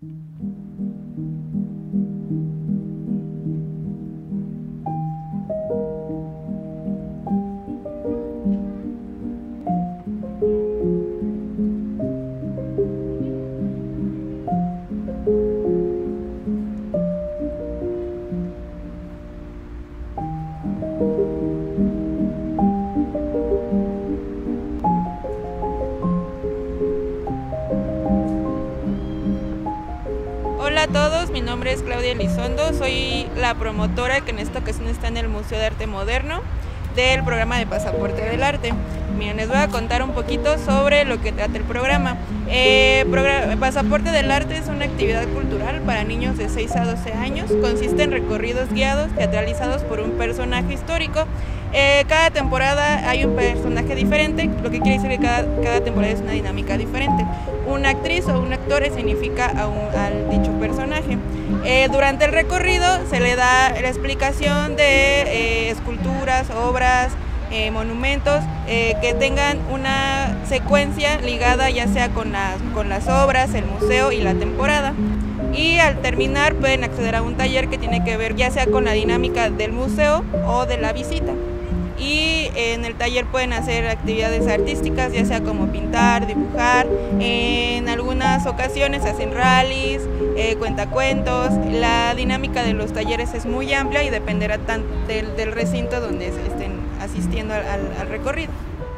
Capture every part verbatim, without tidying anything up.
Hola a todos, mi nombre es Claudia Elizondo, soy la promotora que en esta ocasión está en el Museo de Arte Moderno del programa de Pasaporte del Arte. Miren, les voy a contar un poquito sobre lo que trata el programa. Eh, programa Pasaporte del Arte es una actividad cultural para niños de seis a doce años. Consiste en recorridos guiados teatralizados por un personaje histórico. Eh, cada temporada hay un personaje diferente, lo que quiere decir que cada, cada temporada es una dinámica diferente. Una actriz o un actor significa a un, al dicho personaje. Eh, durante el recorrido se le da la explicación de eh, esculturas, obras, eh, monumentos eh, que tengan una secuencia ligada ya sea con las, con las obras, el museo y la temporada. Y al terminar pueden acceder a un taller que tiene que ver ya sea con la dinámica del museo o de la visita. Y en el taller pueden hacer actividades artísticas, ya sea como pintar, dibujar. En algunas ocasiones hacen rallies, eh, cuentacuentos. La dinámica de los talleres es muy amplia y dependerá tanto del, del recinto donde estén asistiendo al, al, al recorrido.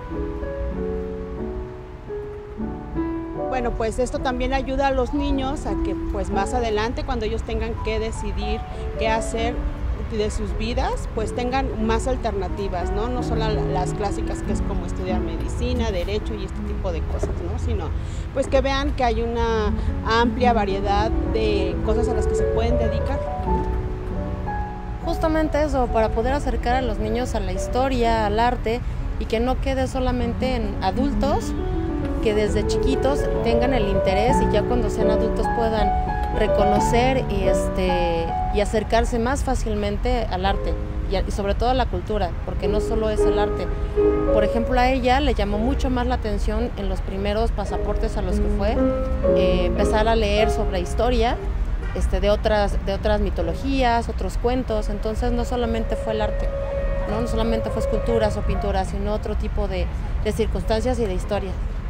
Bueno, pues esto también ayuda a los niños a que pues más adelante, cuando ellos tengan que decidir qué hacer de sus vidas, pues tengan más alternativas, ¿no? No solo las clásicas que es como estudiar medicina, derecho y este tipo de cosas, ¿no? Sino pues que vean que hay una amplia variedad de cosas a las que se pueden dedicar. Justamente eso, para poder acercar a los niños a la historia, al arte, y que no quede solamente en adultos, que desde chiquitos tengan el interés y ya cuando sean adultos puedan reconocer y, este, y acercarse más fácilmente al arte y, a, y sobre todo a la cultura, porque no solo es el arte. Por ejemplo, a ella le llamó mucho más la atención en los primeros pasaportes a los que fue, eh, empezar a leer sobre historia este, de, otras, de otras mitologías, otros cuentos. Entonces no solamente fue el arte, no, no solamente fue esculturas o pinturas, sino otro tipo de, de circunstancias y de historia.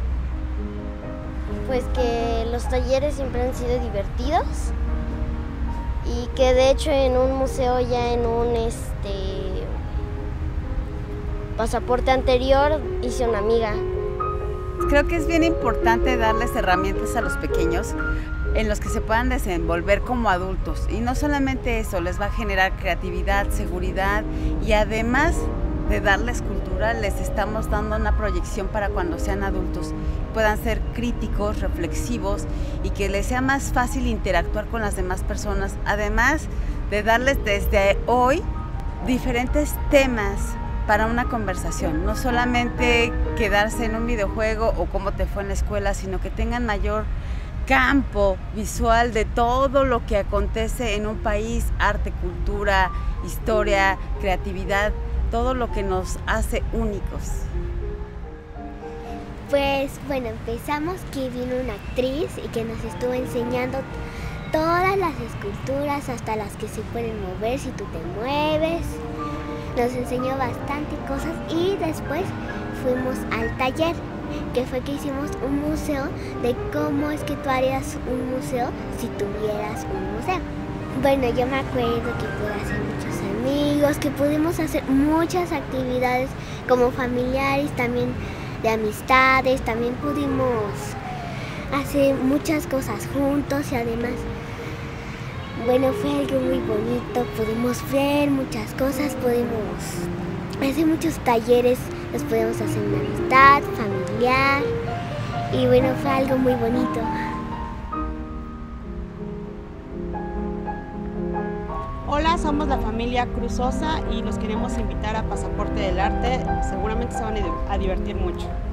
Pues que los talleres siempre han sido divertidos y que de hecho en un museo ya en un este pasaporte anterior hice una amiga. Creo que es bien importante darles herramientas a los pequeños en los que se puedan desenvolver como adultos, y no solamente eso, les va a generar creatividad, seguridad, y además de darles cultura, les estamos dando una proyección para cuando sean adultos, puedan ser críticos, reflexivos y que les sea más fácil interactuar con las demás personas, además de darles desde hoy diferentes temas para una conversación, no solamente quedarse en un videojuego o cómo te fue en la escuela, sino que tengan mayor campo visual de todo lo que acontece en un país, arte, cultura, historia, creatividad, todo lo que nos hace únicos. Pues bueno, empezamos que vino una actriz y que nos estuvo enseñando todas las esculturas, hasta las que se pueden mover si tú te mueves. Nos enseñó bastante cosas y después fuimos al taller, que fue que hicimos un museo de cómo es que tú harías un museo si tuvieras un museo. Bueno, yo me acuerdo que pude hacer muchos amigos, que pudimos hacer muchas actividades como familiares, también de amistades, también pudimos hacer muchas cosas juntos y además, bueno, fue algo muy bonito, pudimos ver muchas cosas, pudimos hacer muchos talleres, los pudimos hacer una amistad familiar y bueno, fue algo muy bonito. Hola, somos la familia Cruz Sosa y los queremos invitar a Pasaporte del Arte. Seguramente se van a divertir mucho.